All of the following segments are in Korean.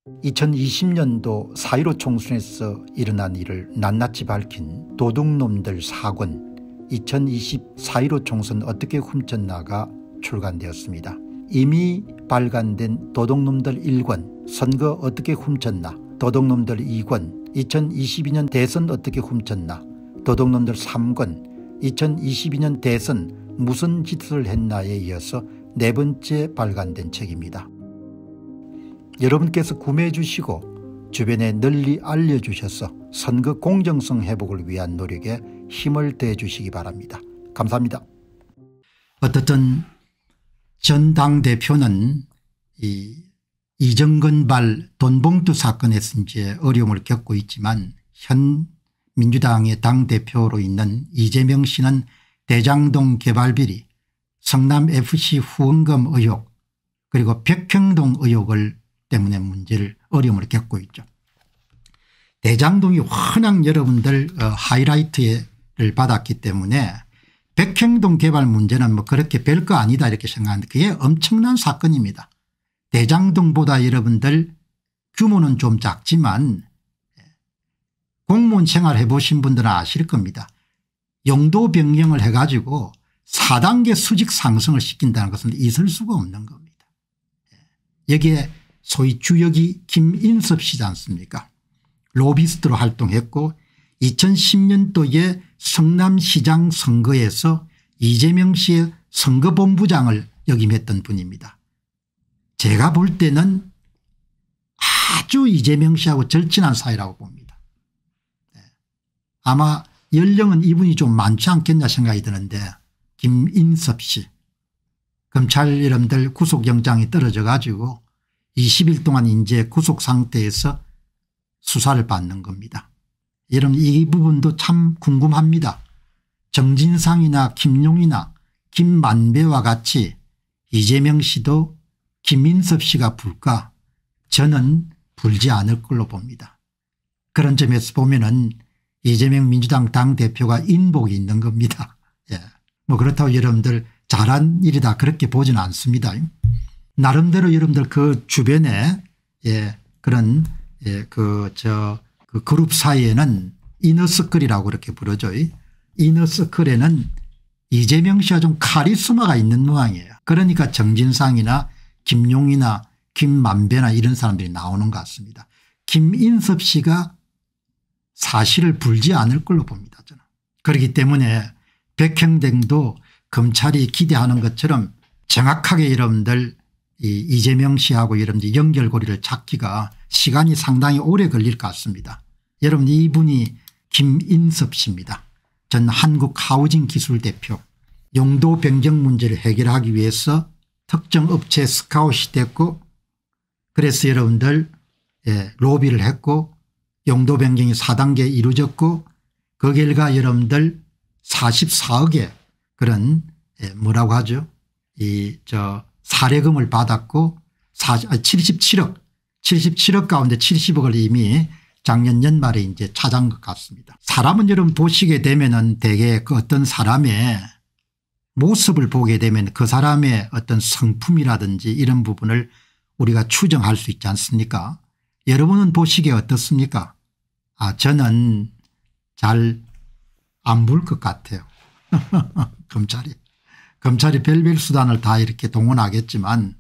2020년도 4.15 총선에서 일어난 일을 낱낱이 밝힌 도둑놈들 4권 2020 4.15 총선 어떻게 훔쳤나가 출간되었습니다. 이미 발간된 도둑놈들 1권 선거 어떻게 훔쳤나, 도둑놈들 2권 2022년 대선 어떻게 훔쳤나, 도둑놈들 3권 2022년 대선 무슨 짓을 했나에 이어서 네 번째 발간된 책입니다. 여러분께서 구매해 주시고 주변에 널리 알려주셔서 선거 공정성 회복을 위한 노력에 힘을 더해 주시기 바랍니다. 감사합니다. 어떻든 전 당대표는 이정근발 돈봉투 사건에서 이제 어려움을 겪고 있지만 현 민주당의 당대표로 있는 이재명 씨는 대장동 개발비리, 성남FC 후원금 의혹 그리고 백형동 의혹을 때문에 어려움을 겪고 있죠. 대장동이 워낙 여러분들 하이라이트를 받았기 때문에 백형동 개발 문제는 뭐 그렇게 별거 아니다 이렇게 생각하는데 그게 엄청난 사건입니다. 대장동보다 여러분들 규모는 좀 작지만 공무원 생활 해보신 분들은 아실 겁니다. 용도 변경을 해가지고 4단계 수직 상승을 시킨다는 것은 있을 수가 없는 겁니다. 여기에 소위 주역이 김인섭 씨지 않습니까? 로비스트로 활동했고 2010년도에 성남시장 선거에서 이재명 씨의 선거본부장을 역임했던 분입니다. 제가 볼 때는 아주 이재명 씨하고 절친한 사이라고 봅니다. 아마 연령은 이분이 좀 많지 않겠냐 생각이 드는데 김인섭 씨 검찰 여러분들 구속영장이 떨어져 가지고 20일 동안 이제 구속 상태에서 수사를 받는 겁니다. 여러분 이 부분도 참 궁금합니다. 정진상이나 김용이나 김만배와 같이 이재명 씨도 김인섭 씨가 불까? 저는 불지 않을 걸로 봅니다. 그런 점에서 보면은 이재명 민주당 당대표가 인복이 있는 겁니다. 예. 뭐 그렇다고 여러분들 잘한 일이다 그렇게 보지는 않습니다. 나름대로 여러분들 그 주변에 그런 그 그룹 사이에는 이너서클이라고 그렇게 부르죠. 이너서클에는 이재명 씨가 좀 카리스마가 있는 모양이에요. 그러니까 정진상이나 김용이나 김만배나 이런 사람들이 나오는 것 같습니다. 김인섭 씨가 사실을 불지 않을 걸로 봅니다. 저는. 그렇기 때문에 백형동도 검찰이 기대하는 것처럼 정확하게 여러분들 이재명 씨하고 여러분들 연결고리를 찾기가 시간이 상당히 오래 걸릴 것 같습니다. 여러분 이분이 김인섭 씨입니다. 전 한국하우징기술대표 용도 변경 문제를 해결하기 위해서 특정 업체 스카웃이 됐고 그래서 여러분들 로비를 했고 용도 변경이 4단계 이루어졌고 그 결과 여러분들 44억의 그런 뭐라고 하죠 사례금을 받았고 77억 가운데 70억을 이미 작년 연말에 이제 찾아온 것 같습니다. 사람은 여러분 보시게 되면은 대개 그 어떤 사람의 모습을 보게 되면 그 사람의 어떤 성품이라든지 이런 부분을 우리가 추정할 수 있지 않습니까? 여러분은 보시기에 어떻습니까? 저는 잘 안 볼 것 같아요. 검찰이 별별 수단을 다 이렇게 동원하겠지만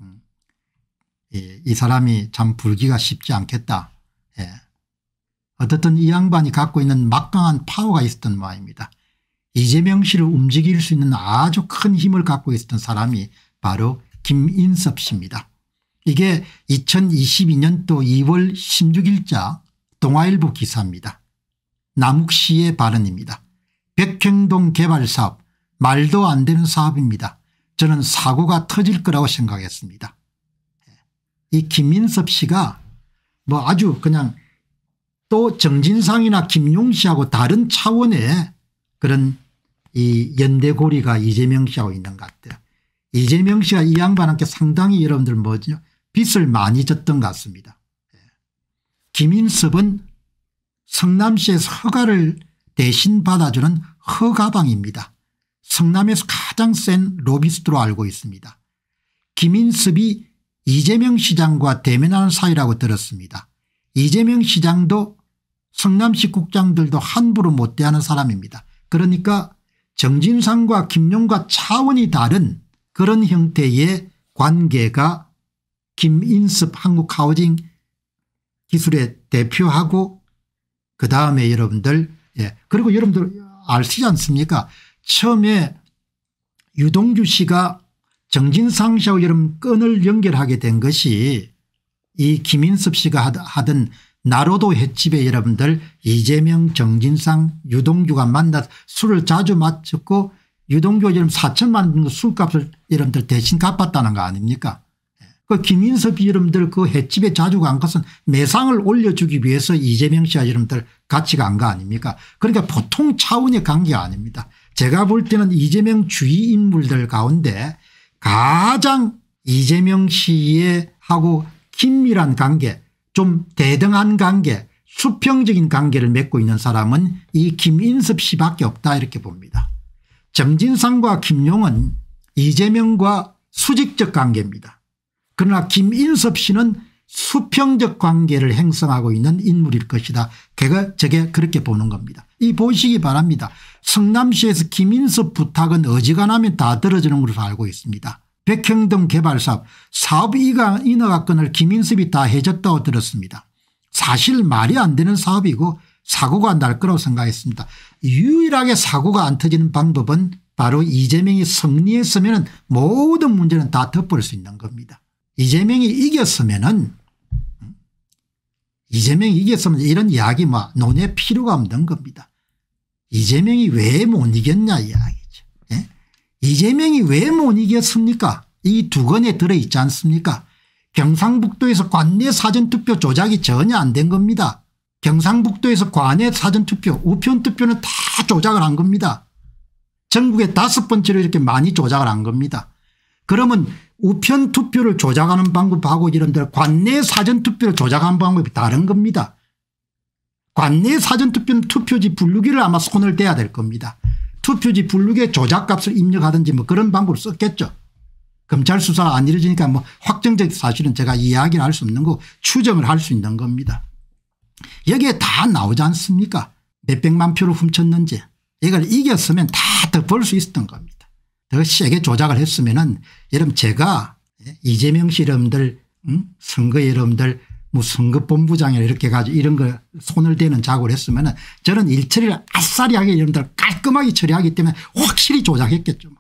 이 사람이 참 불기가 쉽지 않겠다. 어떻든 이 양반이 갖고 있는 막강한 파워가 있었던 모양입니다. 이재명 씨를 움직일 수 있는 아주 큰 힘을 갖고 있었던 사람이 바로 김인섭 씨입니다. 이게 2022년도 2월 16일자 동아일보 기사입니다. 남욱 씨의 발언입니다. 백형동 개발사업 말도 안 되는 사업입니다. 저는 사고가 터질 거라고 생각했습니다. 이 김인섭 씨가 뭐 아주 그냥 또 정진상이나 김용 씨하고 다른 차원의 그런 이 연대고리가 이재명 씨하고 있는 것 같아요. 이재명 씨가 이 양반한테 상당히 여러분들 뭐죠 빚을 많이 졌던 것 같습니다. 김인섭은 성남시에서 허가를 대신 받아주는 허가방입니다. 성남에서 가장 센 로비스트로 알고 있습니다. 김인섭이 이재명 시장과 대면하는 사이라고 들었습니다. 이재명 시장도 성남시 국장들도 함부로 못 대하는 사람입니다. 그러니까 정진상과 김용과 차원이 다른 그런 형태의 관계가 김인섭 한국하우징 기술의 대표하고 그다음에 여러분들 그리고 여러분들 아시지 않습니까? 처음에 유동규 씨가 정진상 씨하고 여러분 끈을 연결하게 된 것이 이 김인섭 씨가 하던 나로도 횟집에 여러분들 이재명 정진상 유동규가 만나서 술을 자주 마셨고 유동규가 여러분 4천만 원 정도 술값을 여러분들 대신 갚았다는 거 아닙니까? 그 김인섭이 여러분들 그 횟집에 자주 간 것은 매상을 올려주기 위해서 이재명 씨와 여러분들 같이 간 거 아닙니까? 그러니까 보통 차원의 관계가 아닙니다. 제가 볼 때는 이재명 주위 인물들 가운데 가장 이재명 씨의 하고 긴밀한 관계 좀 대등한 관계 수평적인 관계를 맺고 있는 사람은 이 김인섭 씨밖에 없다 이렇게 봅니다. 정진상과 김용은 이재명과 수직적 관계입니다. 그러나 김인섭 씨는 수평적 관계를 형성하고 있는 인물일 것이다. 제가 그렇게 보는 겁니다. 이 보시기 바랍니다. 성남시에서 김인섭 부탁은 어지간하면 다 떨어지는 것으로 알고 있습니다. 백형동 개발사업 사업 인허가권을 김인섭이 다 해줬다고 들었습니다. 사실 말이 안 되는 사업이고 사고가 날 거라고 생각했습니다. 유일하게 사고가 안 터지는 방법은 바로 이재명이 승리했으면 모든 문제는 다 덮을 수 있는 겁니다. 이재명이 이겼으면 이런 이야기 논의 필요가 없는 겁니다. 이재명이 왜 못 이겼냐 이야기죠. 예? 이재명이 왜 못 이겼습니까? 이 두 건에 들어있지 않습니까? 경상북도에서 관내 사전투표 조작이 전혀 안 된 겁니다. 경상북도에서 관내 사전투표 우편투표는 다 조작을 한 겁니다. 전국에 5번째로 이렇게 많이 조작을 한 겁니다. 그러면 우편투표를 조작하는 방법하고 이런들 관내 사전투표를 조작하는 방법이 다른 겁니다. 관내 사전투표는 투표지 분류기를 아마 손을 대야 될 겁니다. 투표지 분류기에 조작값을 입력하든지 그런 방법을 썼겠죠. 검찰 수사가 안 이루어지니까 확정적 사실은 제가 이야기를 할 수 없는 거 추정을 할 수 있는 겁니다. 여기에 다 나오지 않습니까? 몇백만 표를 훔쳤는지 이걸 이겼으면 다 덮을 수 있었던 겁니다. 더 세게 조작을 했으면은 여러분 제가 이재명 씨 여러분들 선거 여러분들 선거본부장이나 이렇게 가지고 이런 거 손을 대는 작업을 했으면은 저는 일처리를 아싸리 하게 여러분들 깔끔하게 처리하기 때문에 확실히 조작했겠죠.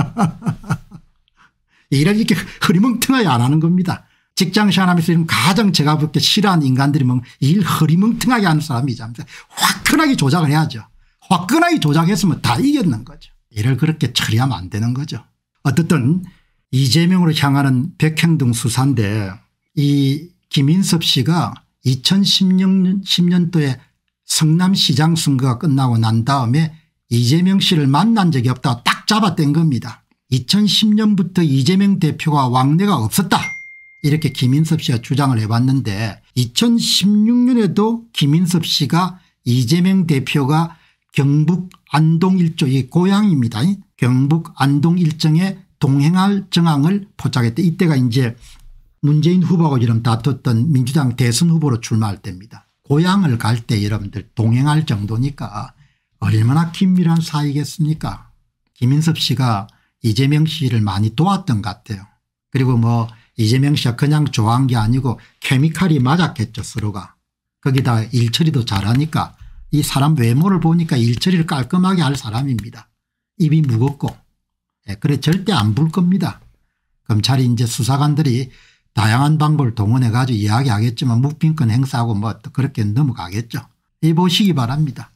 일을 이렇게 흐리멍텅하게 안 하는 겁니다. 직장 생활하면서 가장 제가 볼 때 싫어하는 인간들이 일 흐리멍텅하게 하는 사람이죠. 화끈하게 조작을 해야죠. 화끈하게 조작했으면 다 이겼는 거죠. 이를 그렇게 처리하면 안 되는 거죠. 어쨌든 이재명으로 향하는 백행동 수사인데 이 김인섭 씨가 2010년도에 성남시장 선거가 끝나고 난 다음에 이재명 씨를 만난 적이 없다고 딱 잡아댄 겁니다. 2010년부터 이재명 대표가 왕래가 없었다 이렇게 김인섭 씨가 주장을 해봤는데 2016년에도 김인섭 씨가 이재명 대표가 경북 안동 일조 이 고향입니다. 경북 안동 일정에 동행할 정황을 포착했대. 이때가 이제 문재인 후보하고 이름 다퉜던 민주당 대선 후보로 출마할 때입니다. 고향을 갈 때 여러분들 동행할 정도니까 얼마나 긴밀한 사이겠습니까? 김인섭 씨가 이재명 씨를 많이 도왔던 것 같아요. 그리고 이재명 씨가 그냥 좋아한 게 아니고 케미칼이 맞았겠죠 서로가. 거기다 일처리도 잘하니까 이 사람 외모를 보니까 일처리를 깔끔하게 할 사람입니다. 입이 무겁고 그래 절대 안 불 겁니다. 검찰이 이제 수사관들이 다양한 방법을 동원해 가지고 이야기하겠지만 묵빈권 행사하고 그렇게 넘어가겠죠. 이 보시기 바랍니다.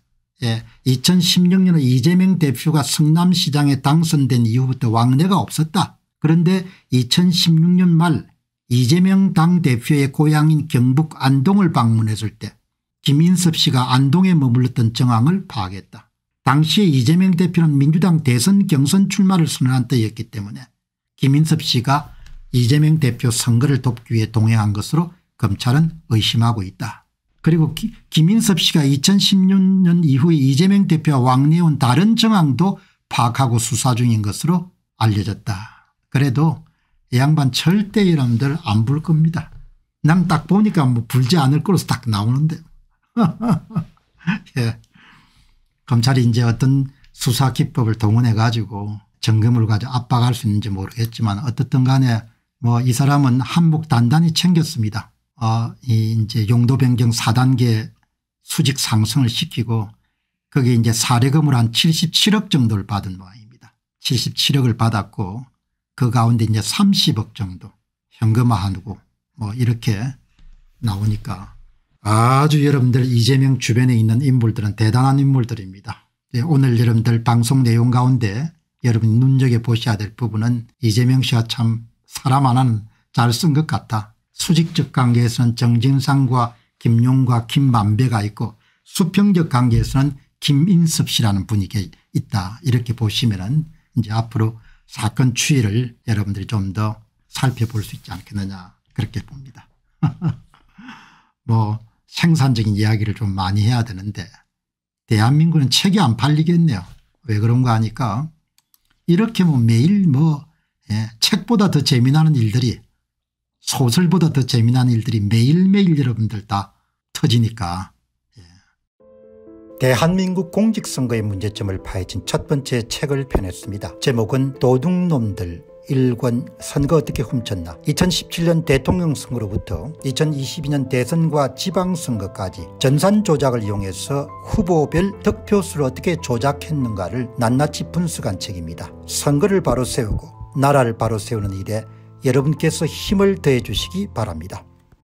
2016년에 이재명 대표가 성남시장에 당선된 이후부터 왕래가 없었다. 그런데 2016년 말 이재명 당대표의 고향인 경북 안동을 방문했을 때 김인섭 씨가 안동에 머물렀던 정황을 파악했다. 당시에 이재명 대표는 민주당 대선 경선 출마를 선언한 때였기 때문에 김인섭 씨가 이재명 대표 선거를 돕기 위해 동행한 것으로 검찰은 의심하고 있다. 그리고 김인섭 씨가 2016년 이후에 이재명 대표와 왕래해온 다른 정황도 파악하고 수사 중인 것으로 알려졌다. 그래도 이 양반 절대 여러분들 안 불 겁니다. 난 딱 보니까 뭐 불지 않을 거로서 딱 나오는데. 예. 검찰이 이제 어떤 수사 기법을 동원해 가지고 점검을 가지고 압박할 수 있는지 모르겠지만 어떻든 간에 뭐 이 사람은 한몫 단단히 챙겼습니다. 이 이제 용도 변경 4단계 수직 상승을 시키고 거기에 이제 사례금을 한 77억 정도를 받은 모양입니다. 77억을 받았고 그 가운데 이제 30억 정도 현금화하고 뭐 이렇게 나오니까 아주 여러분들 이재명 주변에 있는 인물들은 대단한 인물들입니다. 오늘 여러분들 방송 내용 가운데 여러분이 눈여겨보셔야 될 부분은 이재명 씨가 참 사람 하나는 잘 쓴 것 같다. 수직적 관계에서는 정진상과 김용과 김만배가 있고 수평적 관계에서는 김인섭 씨라는 분이 있다. 이렇게 보시면은 이제 앞으로 사건 추이를 여러분들이 좀 더 살펴볼 수 있지 않겠느냐 그렇게 봅니다. 뭐 생산적인 이야기를 좀 많이 해야 되는데 대한민국은 책이 안 팔리겠네요. 왜 그런가 하니까 이렇게 뭐 매일 뭐 책보다 더 재미나는 일들이 소설보다 더 재미난 일들이 매일매일 여러분들 다 터지니까. 대한민국 공직선거의 문제점을 파헤친 첫 번째 책을 펴냈습니다. 제목은 도둑놈들 1권 선거 어떻게 훔쳤나. 2017년 대통령 선거로부터 2022년 대선과 지방선거까지 전산 조작을 이용해서 후보별 득표수를 어떻게 조작했는가를 낱낱이 분석한 책입니다. 선거를 바로 세우고 나라를 바로 세우는 일에 여러분께서 힘을 더해 주시기 바랍니다.